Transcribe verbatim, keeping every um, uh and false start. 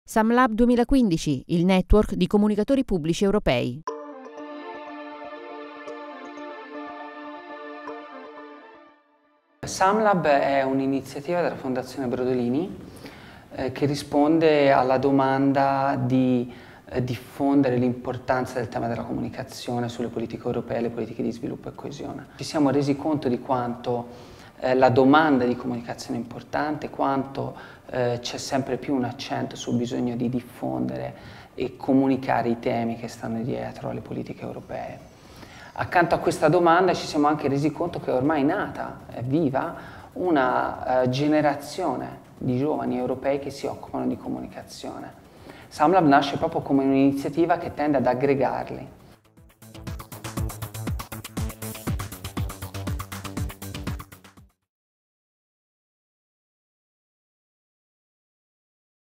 SAMLab duemilaquindici, il network di comunicatori pubblici europei. SAMLab è un'iniziativa della Fondazione Brodolini eh, che risponde alla domanda di eh, diffondere l'importanza del tema della comunicazione sulle politiche europee, le politiche di sviluppo e coesione. Ci siamo resi conto di quanto eh, la domanda di comunicazione è importante, quanto eh, c'è sempre più un accento sul bisogno di diffondere e comunicare i temi che stanno dietro alle politiche europee. Accanto a questa domanda ci siamo anche resi conto che ormai è nata, è viva, una uh, generazione di giovani europei che si occupano di comunicazione. SAMLab nasce proprio come un'iniziativa che tende ad aggregarli,